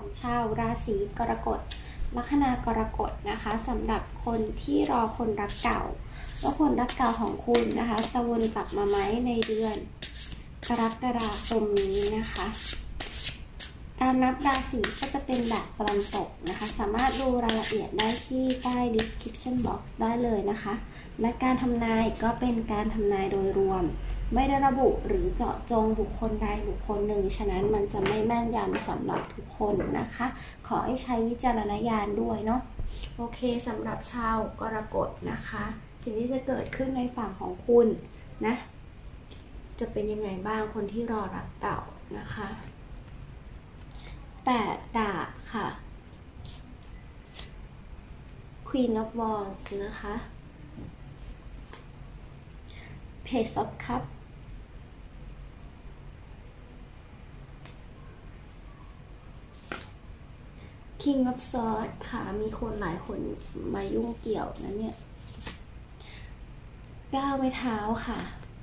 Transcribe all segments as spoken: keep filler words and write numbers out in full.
ชาวราศีกรกฎลัคนากรกฎนะคะสำหรับคนที่รอคนรักเก่าว่าคนรักเก่าของคุณนะคะจะวนกลับมาไหมในเดือนกรกฎาคมนี้นะคะการนับราศีก็จะเป็นแบบตะวันตกนะคะสามารถดูรายละเอียดได้ที่ใต้ description box ได้เลยนะคะและการทำนายก็เป็นการทำนายโดยรวมไม่ได้ระบุหรือเจาะจงบุคคลใดบุคคลหนึ่งฉะนั้นมันจะไม่แม่นยำสำหรับทุกคนนะคะขอให้ใช้วิจารณญาณด้วยเนาะโอเคสำหรับชาวกรกฎนะคะสิ่งที่จะเกิดขึ้นในฝั่งของคุณนะจะเป็นยังไงบ้างคนที่รอรักเก่านะคะแปดดาบค่ะ Queen of Wands นะคะ Page of Cups King of Swords ค่ะมีคนหลายคนมายุ่งเกี่ยวนะเนี่ยเก้าไม้เท้าค่ะ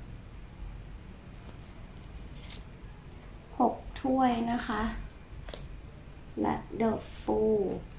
หกถ้วยนะคะและ The Fool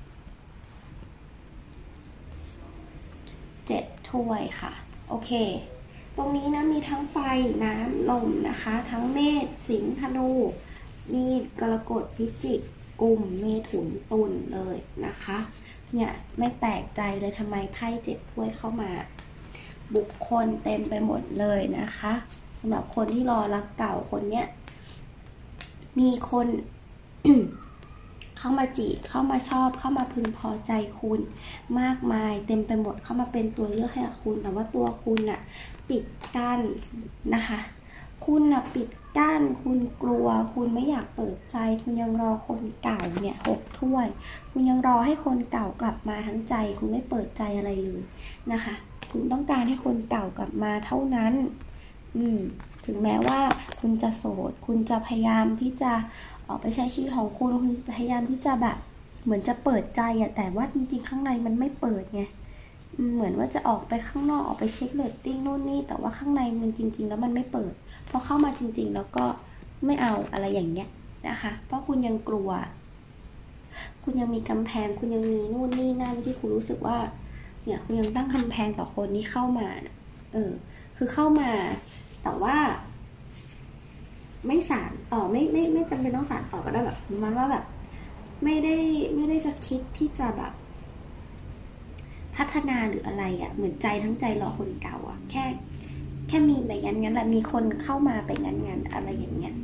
เจ็ดถ้วยค่ะโอเคตรงนี้นะมีทั้งไฟน้ำลมนะคะทั้งเมษสิงห์ธนูมีกรกฎพิจิกกุมเมถุนตุลเลยนะคะเนี่ยไม่แปลกใจเลยทำไมไพ่เจ็ดถ้วยเข้ามาบุคคลเต็มไปหมดเลยนะคะสำหรับคนที่รอรักเก่าคนเนี้ยมีคน เข้ามาจีบเข้ามาชอบเข้ามาพึงพอใจคุณมากมายเต็มไปหมดเข้ามาเป็นตัวเลือกให้กับคุณแต่ว่าตัวคุณน่ะปิดกั้นนะคะคุณน่ะปิดกั้นคุณกลัวคุณไม่อยากเปิดใจคุณยังรอคนเก่าเนี่ยหกถ้วยคุณยังรอให้คนเก่ากลับมาทั้งใจคุณไม่เปิดใจอะไรเลยนะคะคุณต้องการให้คนเก่ากลับมาเท่านั้นอืมถึงแม้ว่าคุณจะโสดคุณจะพยายามที่จะออกไปใช้ชีวิตของคุณคุณพยายามที่จะแบบเหมือนจะเปิดใจอะแต่ว่าจริงๆข้างในมันไม่เปิดไงเหมือนว่าจะออกไปข้างนอกออกไปเช็คเรตติ้งโน่นนี่แต่ว่าข้างในมันจริงๆแล้วมันไม่เปิดพอเข้ามาจริงๆแล้วก็ไม่เอาอะไรอย่างเงี้ยนะคะเพราะคุณยังกลัวคุณยังมีกำแพงคุณยังมีนู่นนี่นั่นที่คุณรู้สึกว่าเนี่ยคุณยังตั้งกำแพงต่อคนที่เข้ามาเออคือเข้ามาแต่ว่าไม่สานต่อไม่ไม่ไม่จำเป็นต้องสานต่อก็ได้แบบมันว่าแบบไม่ได้ไม่ได้จะคิดที่จะแบบพัฒนาหรืออะไรอ่ะเหมือนใจทั้งใจรอคนเก่าอ่ะแค่แค่มีแบบงั้นงั้นแหละมีคนเข้ามาไปงั้นงั้นอะไรอย่างเงี้ย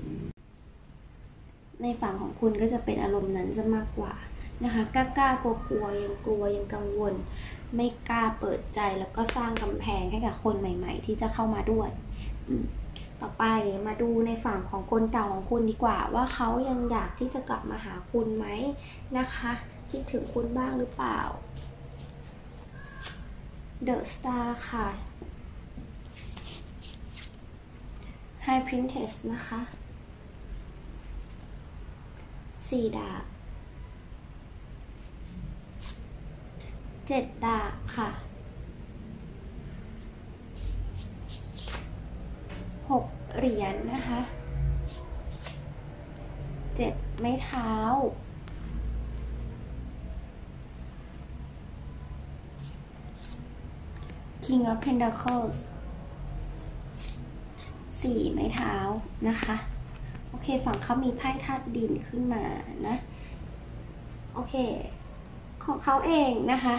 ในฝั่งของคุณก็จะเป็นอารมณ์นั้นจะมากกว่านะคะกล้ากล้ากลัวกลัวยังกลัวยังกังวลไม่กล้าเปิดใจแล้วก็สร้างกำแพงให้กับคนใหม่ๆที่จะเข้ามาด้วยต่อไปมาดูในฝั่งของคนเก่าของคุณดีกว่าว่าเขายังอยากที่จะกลับมาหาคุณไหมนะคะคิดถึงคุณบ้างหรือเปล่า The Star ค่ะ High Princess นะคะสี่ดาบเจ็ดดาบค่ะหกเหรียญ นะคะเจ็ดไม้เท้าKing of Pentacles สี่ไม้เท้านะคะโอเคฝั่งเขามีไพ่ธาตุดินขึ้นมานะโอเคของเขาเองนะคะ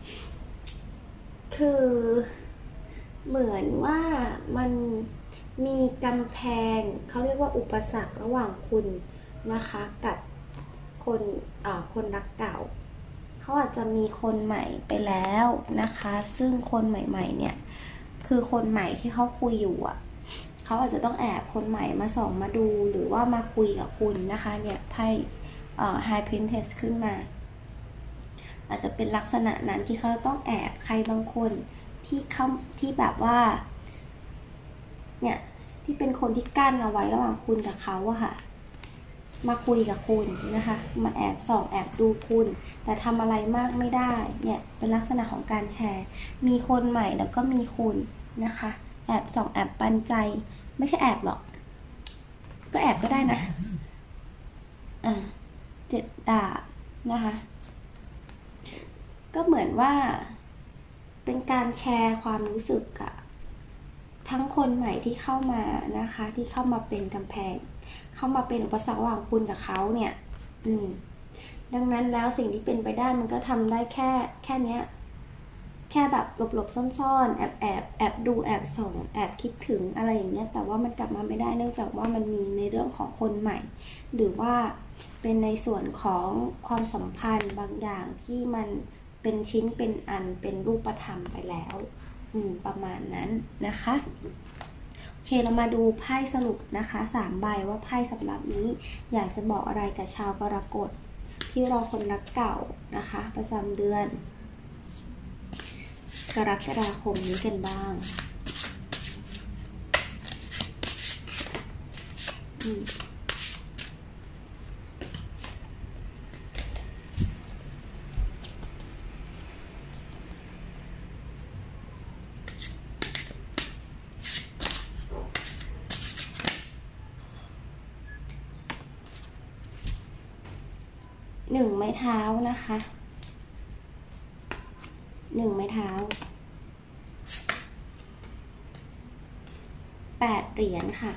คือเหมือนว่ามันมีกำแพงเขาเรียกว่าอุปสรรคระหว่างคุณนะคะกับคนอ่าคนรักเก่าเขาอาจจะมีคนใหม่ไปแล้วนะคะซึ่งคนใหม่ๆเนี่ยคือคนใหม่ที่เขาคุยอยู่อ่ะเขาอาจจะต้องแอบคนใหม่มาส่องมาดูหรือว่ามาคุยกับคุณนะคะเนี่ยไพ่อ่า High Princess ขึ้นมาอาจจะเป็นลักษณะนั้นที่เขาต้องแอบใครบางคนที่เขาที่แบบว่าเนี่ยที่เป็นคนที่กั้นเอาไว้ระหว่างคุณกับเขาอะค่ะมาคุยกับคุณนะคะมาแอบส่องแอบดูคุณแต่ทำอะไรมากไม่ได้เนี่ยเป็นลักษณะของการแชร์มีคนใหม่แล้วก็มีคุณนะคะแอบส่องแอบปันใจไม่ใช่แอบหรอกก็แอบก็ได้นะอ่าเจ็ดดาบนะคะก็เหมือนว่าเป็นการแชร์ความรู้สึกอะทั้งคนใหม่ที่เข้ามานะคะที่เข้ามาเป็นกำแพงเข้ามาเป็นอุปสรรคระหว่างคุณกับเขาเนี่ยอืมดังนั้นแล้วสิ่งที่เป็นไปได้มันก็ทำได้แค่แค่เนี้ยแค่แบบหลบๆซ่อนๆแอบแอบแอบดูแอบส่องแอบคิดถึงอะไรอย่างเงี้ยแต่ว่ามันกลับมาไม่ได้เนื่องจากว่ามันมีในเรื่องของคนใหม่หรือว่าเป็นในส่วนของความสัมพันธ์บางอย่างที่มันเป็นชิ้นเป็นอันเป็นรูปธรรมไปแล้วอืมประมาณนั้นนะคะโอเคเรามาดูไพ่สรุปนะคะสามใบว่าไพ่สำหรับนี้อยากจะบอกอะไรกับชาวกรกฎที่รอคนรักเก่านะคะประจำเดือนกรกฎาคมนี้กันบ้างอืมหนึ่งไม้เท้านะคะหนึ่งไม้เท้าแปดเหรียญค่ะ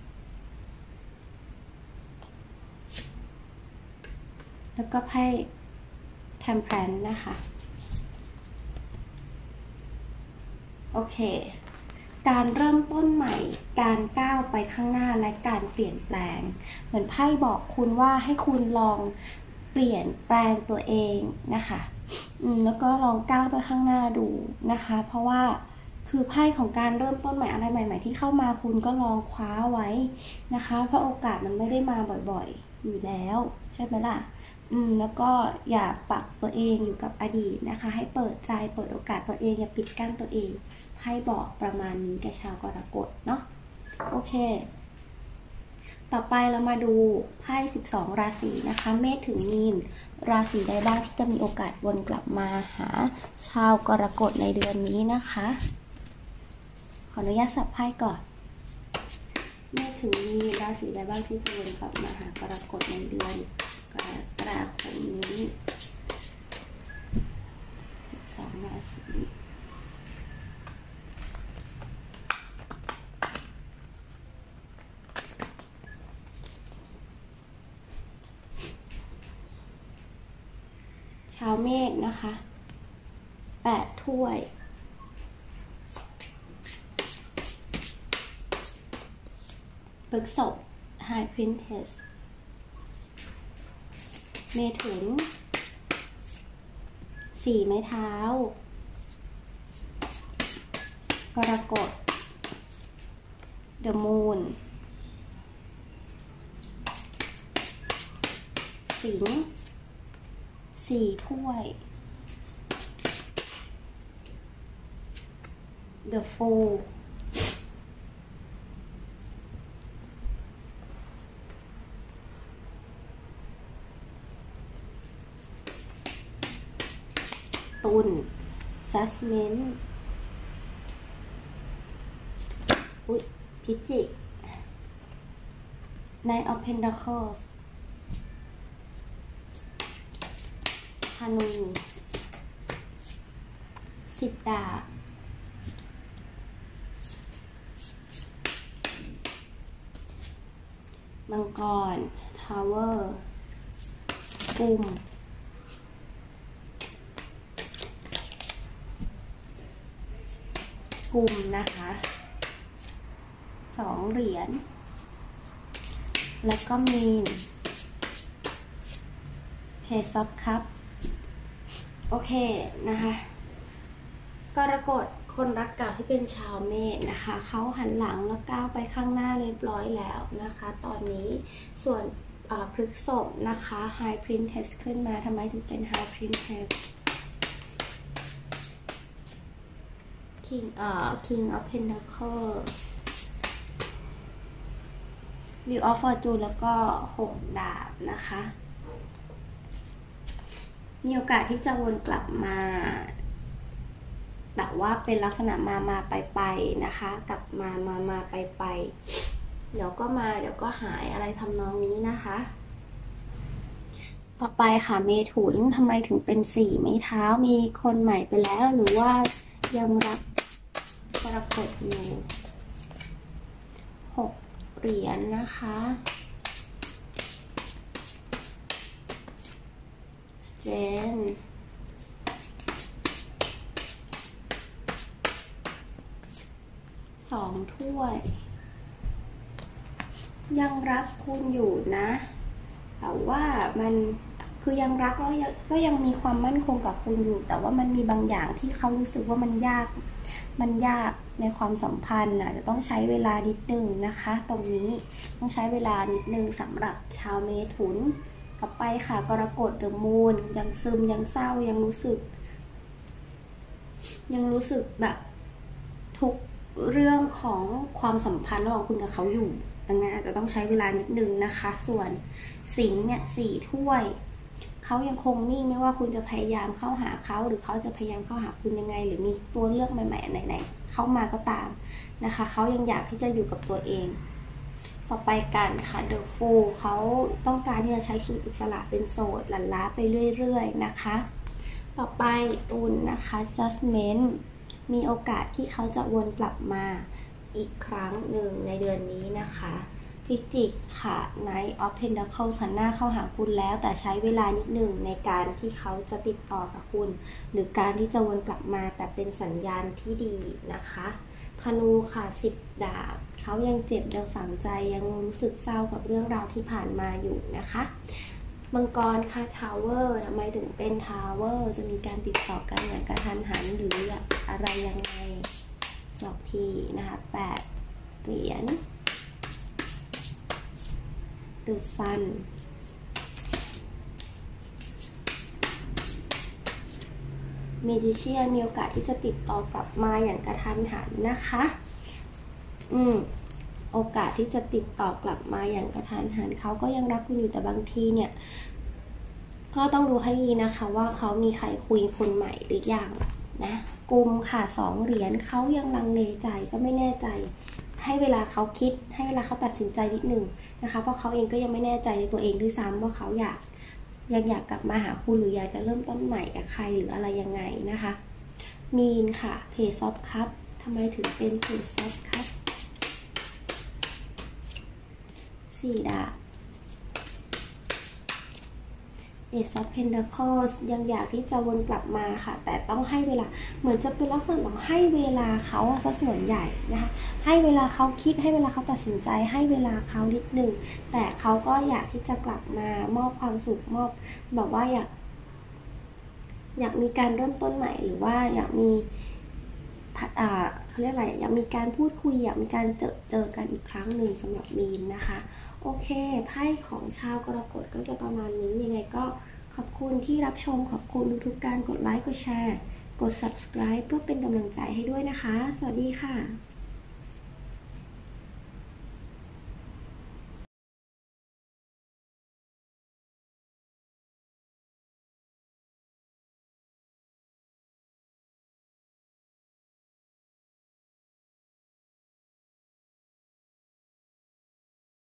แล้วก็ไพ่แทมเพลนนะคะโอเคการเริ่มต้นใหม่การก้าวไปข้างหน้าและการเปลี่ยนแปลงเหมือนไพ่บอกคุณว่าให้คุณลองเปลี่ยนแปลงตัวเองนะคะอืมแล้วก็ลองก้าวไปข้างหน้าดูนะคะเพราะว่าคือไพ่ของการเริ่มต้นใหม่อะไรใหม่ๆที่เข้ามาคุณก็ลองคว้าไว้นะคะเพราะโอกาสมันไม่ได้มาบ่อยๆอยู่แล้วใช่ไหมล่ะอืมแล้วก็อย่าปักตัวเองอยู่กับอดีตนะคะให้เปิดใจเปิดโอกาสตัวเองอย่าปิดกั้นตัวเองให้บอกประมาณนี้กับชาวกรกฎเนาะโอเคต่อไปเรามาดูไพ่สิบสองราศีนะคะเมษถึงมีนราศีใดบ้างที่จะมีโอกาสวนกลับมาหาชาวกรกฎในเดือนนี้นะคะขออนุญาตสับไพ่ก่อนเมษถึงมีนราศีใดบ้างที่จะวนกลับมาหากรกฎในเดือนกรกฎาคมนี้สิบสองราศีชาวเมษนะคะแปดถ้วยพฤษภ High Priestess เมถุนสี่ไม้เท้ากรกฎ The Moon สิงห์สี่ถ้วย The Fool ตุล Judgment อุ๊ยพิจิก Knight of Pentacles ธนูสิบดาบมังกร Tower กุมกุมนะคะสองเหรียญแล้วก็มีเพซอฟคัพโอเคนะคะกรกฎคนรักเก่าที่เป็นชาวเมษนะคะเขาหันหลังแล้วก้าวไปข้างหน้าเรียบร้อยแล้วนะคะตอนนี้ส่วนพฤษภนะคะ High Priestess ขึ้นมาทำไมถึงเป็น High Priestess King เอ่อ King of Pentacles Wheel of Fortune แล้วก็หกดาบนะคะมีโอกาสที่จะวนกลับมาแต่ว่าเป็นลักษณะมามาไปไปนะคะกลับมามามาไปไปเดี๋ยวก็มาเดี๋ยวก็หายอะไรทำนองนี้นะคะต่อไปค่ะเมถุนทำไมถึงเป็นสี่ไม้เท้ามีคนใหม่ไปแล้วหรือว่ายังรักกรกฎอยู่หกเหรียญ นะคะสเตรนสองถ้วยยังรักคุณอยู่นะแต่ว่ามันคือยังรักแล้วก็ยังมีความมั่นคงกับคุณอยู่แต่ว่ามันมีบางอย่างที่เขารู้สึกว่ามันยากมันยากในความสัมพันธ์นะจะต้องใช้เวลานิดนึงนะคะตรงนี้ต้องใช้เวลานิดนึงสำหรับชาวเมถุนต่อไปค่ะกรกฎเดอะมูนยังซึมยังเศร้ายังรู้สึกยังรู้สึกแบบทุกเรื่องของความสัมพันธ์ระหว่างคุณกับเขาอยู่ดังนั้นอาจจะต้องใช้เวลานิดนึงนะคะส่วนสิงห์เนี่ยสี่ถ้วยเขายังคงนิ่งไม่ว่าคุณจะพยายามเข้าหาเขาหรือเขาจะพยายามเข้าหาคุณยังไงหรือมีตัวเลือกใหม่ๆไหนๆเข้ามาก็ตามนะคะเขายังอยากที่จะอยู่กับตัวเองต่อไปกันค่ะเดอะฟูลเขาต้องการที่จะใช้ชีวิตอิสระเป็นโสดหลั่นล้าไปเรื่อยๆนะคะต่อไปตุลนะคะ Judgment มีโอกาสที่เขาจะวนกลับมาอีกครั้งหนึ่งในเดือนนี้นะคะพิจิกค่ะ Knight of Pentacles หันหน้าเข้าหาคุณแล้วแต่ใช้เวลานิดหนึ่งในการที่เขาจะติดต่อกับคุณหรือการที่จะวนกลับมาแต่เป็นสัญญาณที่ดีนะคะธนูค่ะสิบดาบเขายังเจ็บยังฝังใจยังรู้สึกเศร้ากับเรื่องราวที่ผ่านมาอยู่นะคะมังกรค่ะทาวเวอร์ทำไมถึงเป็นทาวเวอร์จะมีการติดต่อกันอย่างกระทันหันหรืออะไรยังไงบอกทีนะคะแปดเหรียญ The Sun เมจิเชียนมีโอกาสที่จะติดต่อกลับมาอย่างกระทันหันนะคะอืมโอกาสที่จะติดต่อกลับมาอย่างกระทันหันเขาก็ยังรักคุณอยู่แต่บางทีเนี่ยก็ต้องดูให้ดีนะคะว่าเขามีใครคุยคนใหม่หรือยังนะกุมค่ะสองเหรียญเขายังลังเลใจก็ไม่แน่ใจให้เวลาเขาคิดให้เวลาเขาตัดสินใจนิดหนึ่งนะคะเพราะเขาเองก็ยังไม่แน่ใจในตัวเองด้วยซ้ำว่าเขาอยากยังอยากกลับมาหาคุณหรืออยากจะเริ่มต้นใหม่กับใครหรืออะไรยังไงนะคะมีนค่ะเพจซอฟคัพทำไมถึงเป็นเพจซอฟคัพสี่ดาบเอซอฟเพนดาคอสยังอยากที่จะวนกลับมาค่ะแต่ต้องให้เวลาเหมือนจะเป็นลักษณะของให้เวลาเขาซะส่วนใหญ่นะคะให้เวลาเขาคิดให้เวลาเขาตัดสินใจให้เวลาเขานิดหนึ่งแต่เขาก็อยากที่จะกลับมามอบความสุขมอบแบบว่าอยากอยากมีการเริ่มต้นใหม่หรือว่าอยากมีอ่าเขาเรียกอะไรอยากมีการพูดคุยอยากมีการเจอเจอกันอีกครั้งหนึ่งสำหรับมีนนะคะโอเคไพ่ของชาวกรกฎก็จะประมาณนี้ยังไงก็ขอบคุณที่รับชมขอบคุณทุกๆการกดไลค์กดแชร์กด ซับสไครบ์ เพื่อเป็นกำลังใจให้ด้วยนะคะสวัสดีค่ะ